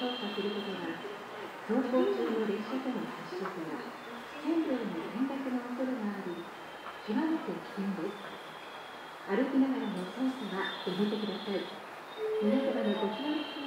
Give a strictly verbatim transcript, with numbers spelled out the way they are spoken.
操作することは、走行中の列車との接触や線路への転落の恐れがあり、極めて危険です。歩きながらの操作はやめてください。皆様のご協力